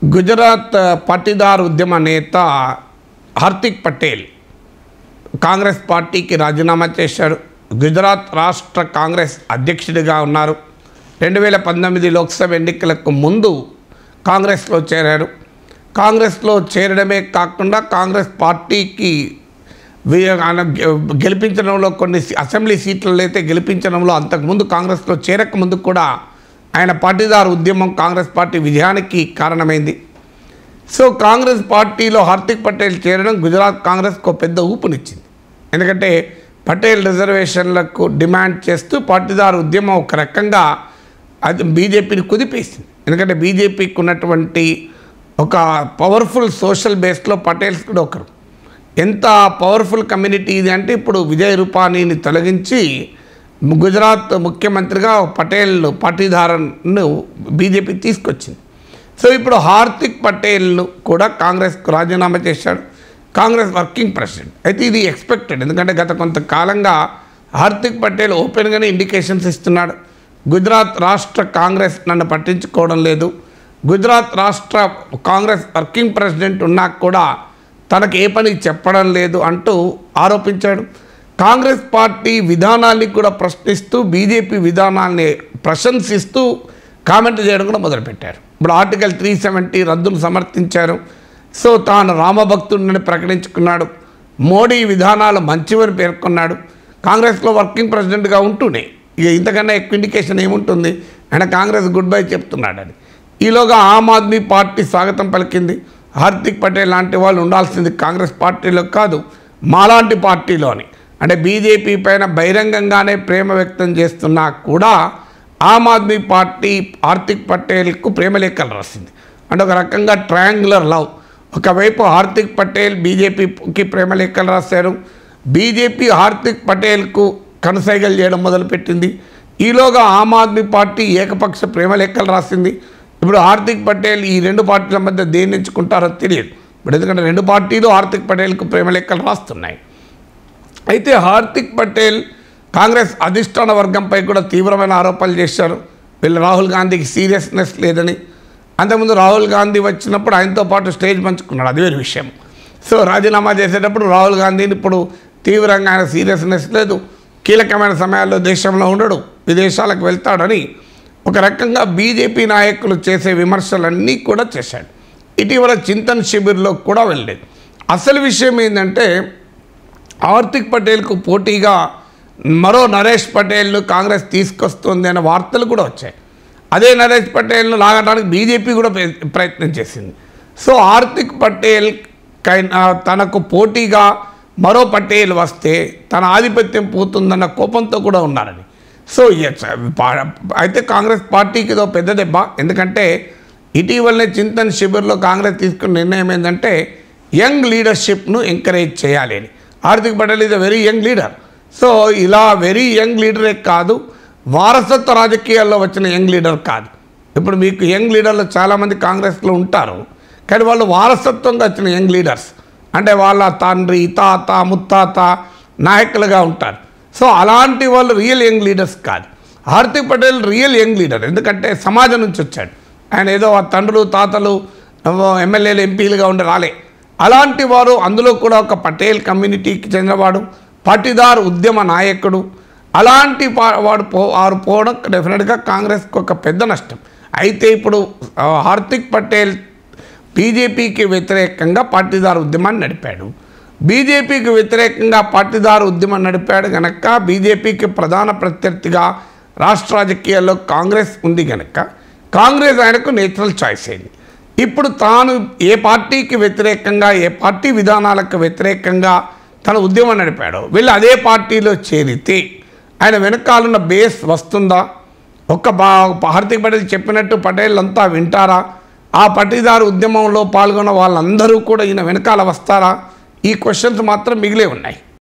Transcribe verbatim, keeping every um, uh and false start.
గుజరాత్ పాటీదార్ ఉద్యమ నేత హార్దిక్ పటేల్ కాంగ్రెస్ పార్టీకి రాజీనామా చేశారు. గుజరాత్ రాష్ట్ర కాంగ్రెస్ అధ్యక్షుడిగా ఉన్నారు. రెండు వేల పంతొమ్మిది లోక్సభ ఎన్నికలకు ముందు కాంగ్రెస్లో చేరారు. కాంగ్రెస్లో చేరడమే కాకుండా కాంగ్రెస్ పార్టీకి గెలిపించడంలో కొన్ని అసెంబ్లీ సీట్లలో అయితే గెలిపించడంలో అంతకుముందు కాంగ్రెస్లో చేరకముందు కూడా ఆయన పాటీదార్ ఉద్యమం కాంగ్రెస్ పార్టీ విజయానికి కారణమైంది. సో కాంగ్రెస్ పార్టీలో హార్దిక్ పటేల్ చేరడం గుజరాత్ కాంగ్రెస్కు పెద్ద ఊపునిచ్చింది. ఎందుకంటే పటేల్ రిజర్వేషన్లకు డిమాండ్ చేస్తూ పాటీదార్ ఉద్యమం ఒక రకంగా అది బీజేపీని కుదిపేసింది. ఎందుకంటే బీజేపీకి ఉన్నటువంటి ఒక పవర్ఫుల్ సోషల్ బేస్లో పటేల్స్ కూడా ఒకరు. ఎంత పవర్ఫుల్ కమ్యూనిటీ ఇది అంటే ఇప్పుడు విజయ్ రూపానీని తొలగించి గుజరాత్ ముఖ్యమంత్రిగా పటేల్ పాటీదార్ను బీజేపీ తీసుకొచ్చింది. సో ఇప్పుడు హార్దిక్ పటేల్ను కూడా కాంగ్రెస్కు రాజీనామా చేశాడు కాంగ్రెస్ వర్కింగ్ ప్రెసిడెంట్. అయితే ఇది ఎక్స్పెక్టెడ్, ఎందుకంటే గత కొంతకాలంగా హార్దిక్ పటేల్ ఓపెన్గానే ఇండికేషన్స్ ఇస్తున్నాడు. గుజరాత్ రాష్ట్ర కాంగ్రెస్ నన్ను పట్టించుకోవడం లేదు, గుజరాత్ రాష్ట్ర కాంగ్రెస్ వర్కింగ్ ప్రెసిడెంట్ ఉన్నా కూడా తనకు ఏ పని చెప్పడం లేదు అంటూ ఆరోపించాడు. కాంగ్రెస్ పార్టీ విధానాన్ని కూడా ప్రశ్నిస్తూ బీజేపీ విధానాన్ని ప్రశంసిస్తూ కామెంట్ చేయడం కూడా మొదలుపెట్టారు. ఇప్పుడు ఆర్టికల్ త్రీ సెవెంటీ రద్దును సమర్థించారు. సో తాను రామభక్తుడిని ప్రకటించుకున్నాడు. మోడీ విధానాలు మంచివని పేర్కొన్నాడు. కాంగ్రెస్లో వర్కింగ్ ప్రెసిడెంట్గా ఉంటూనే ఇక ఇంతకన్నా ఎక్కువ ఇండికేషన్ ఏముంటుంది, ఆయన కాంగ్రెస్ గుడ్ బై చెప్తున్నాడని. ఈలోగా ఆమ్ ఆద్మీ పార్టీ స్వాగతం పలికింది. హార్దిక్ పటేల్ లాంటి వాళ్ళు ఉండాల్సింది కాంగ్రెస్ పార్టీలో కాదు, మాలాంటి పార్టీలోని. అంటే బీజేపీ పైన బహిరంగంగానే ప్రేమ వ్యక్తం చేస్తున్నా కూడా ఆమ్ ఆద్మీ పార్టీ హార్దిక్ పటేల్కు ప్రేమలేఖలు రాసింది. అంటే ఒక రకంగా ట్రయాంగులర్ లవ్. ఒకవైపు హార్దిక్ పటేల్ బీజేపీకి ప్రేమలేఖలు రాశారు, బీజేపీ హార్దిక్ పటేల్కు కనుసైగలు చేయడం మొదలుపెట్టింది. ఈలోగా ఆమ్ ఆద్మీ పార్టీ ఏకపక్ష ప్రేమలేఖలు రాసింది. ఇప్పుడు హార్దిక్ పటేల్ ఈ రెండు పార్టీల మధ్య దేన్ని ఎంచుకుంటారో తెలియదు. ఇప్పుడు ఎందుకంటే రెండు పార్టీలు హార్దిక్ పటేల్కు ప్రేమలేఖలు రాస్తున్నాయి. అయితే హార్దిక్ పటేల్ కాంగ్రెస్ అధిష్టాన వర్గంపై కూడా తీవ్రమైన ఆరోపణలు చేశారు. వీళ్ళు రాహుల్ గాంధీకి సీరియస్నెస్ లేదని. అంతకుముందు రాహుల్ గాంధీ వచ్చినప్పుడు ఆయనతో పాటు స్టేజ్ పంచుకున్నాడు, అది వేరే విషయం. సో రాజీనామా చేసేటప్పుడు రాహుల్ గాంధీని ఇప్పుడు తీవ్రంగా ఆయన సీరియస్నెస్ లేదు, కీలకమైన సమయాల్లో దేశంలో ఉండడు, విదేశాలకు వెళ్తాడని ఒక రకంగా బీజేపీ నాయకులు చేసే విమర్శలన్నీ కూడా చేశాడు. ఇటీవల చింతన్ శిబిర్లో కూడా వెళ్ళలేదు. అసలు విషయం ఏంటంటే హార్దిక్ పటేల్కు పోటీగా మరో నరేష్ పటేల్ను కాంగ్రెస్ తీసుకొస్తుంది అనే వార్తలు కూడా వచ్చాయి. అదే నరేష్ పటేల్ను లాగడానికి బీజేపీ కూడా ప్రయత్నం చేసింది. సో హార్దిక్ పటేల్ తనకు పోటీగా మరో పటేల్ వస్తే తన ఆధిపత్యం పోతుందన్న కోపంతో కూడా ఉన్నారని. సో అయితే కాంగ్రెస్ పార్టీకి ఇదో పెద్ద దెబ్బ. ఎందుకంటే ఇటీవలనే చింతన్ శిబిర్లో కాంగ్రెస్ తీసుకున్న నిర్ణయం ఏంటంటే యంగ్ లీడర్షిప్ను ఎంకరేజ్ చేయాలి అని. Hardik Patel is a very young leader. So ఇలా వెరీ యంగ్ లీడరే కాదు, వారసత్వ రాజకీయాల్లో వచ్చిన యంగ్ లీడర్ కాదు. ఇప్పుడు మీకు యంగ్ లీడర్లు చాలామంది కాంగ్రెస్లో ఉంటారు, కానీ వాళ్ళు వారసత్వంగా వచ్చిన యంగ్ లీడర్స్. అంటే వాళ్ళ తండ్రి తాత ముత్తాత నాయకులుగా ఉంటారు. సో అలాంటి వాళ్ళు రియల్ యంగ్ లీడర్స్ కాదు. Hardik Patel real young leader, ఎందుకంటే సమాజం నుంచి వచ్చాడు. ఆయన ఏదో ఆ తండ్రులు తాతలు ఎమ్మెల్యేలు ఎంపీలుగా ఉండి రాలే. అలాంటి వారు, అందులో కూడా ఒక పటేల్ కమ్యూనిటీకి చెందినవాడు, పాటీదార్ ఉద్యమ నాయకుడు. అలాంటి వాడు పో వారు పోవడం డెఫినెట్గా కాంగ్రెస్కి ఒక పెద్ద నష్టం. అయితే ఇప్పుడు హార్దిక్ పటేల్ బీజేపీకి వ్యతిరేకంగా పాటీదార్ ఉద్యమాన్ని నడిపాడు. బీజేపీకి వ్యతిరేకంగా పాటీదార్ ఉద్యమం నడిపాడు కనుక బీజేపీకి ప్రధాన ప్రత్యర్థిగా రాష్ట్ర రాజకీయాల్లో కాంగ్రెస్ ఉంది కనుక కాంగ్రెస్ ఆయనకు నేచురల్ చాయిస్ అయింది. ఇప్పుడు తాను ఏ పార్టీకి వ్యతిరేకంగా, ఏ పార్టీ విధానాలకు వ్యతిరేకంగా తన ఉద్యమం నడిపాడో వీళ్ళు అదే పార్టీలో చేరితే ఆయన వెనకాలన్న బేస్ వస్తుందా? ఒక్క బా హార్దిక్ పటేల్ చెప్పినట్టు పటేల్ అంతా వింటారా? ఆ పాటీదార్ ఉద్యమంలో పాల్గొన్న వాళ్ళందరూ కూడా ఈయన వెనకాల వస్తారా? ఈ క్వశ్చన్స్ మాత్రం మిగిలే ఉన్నాయి.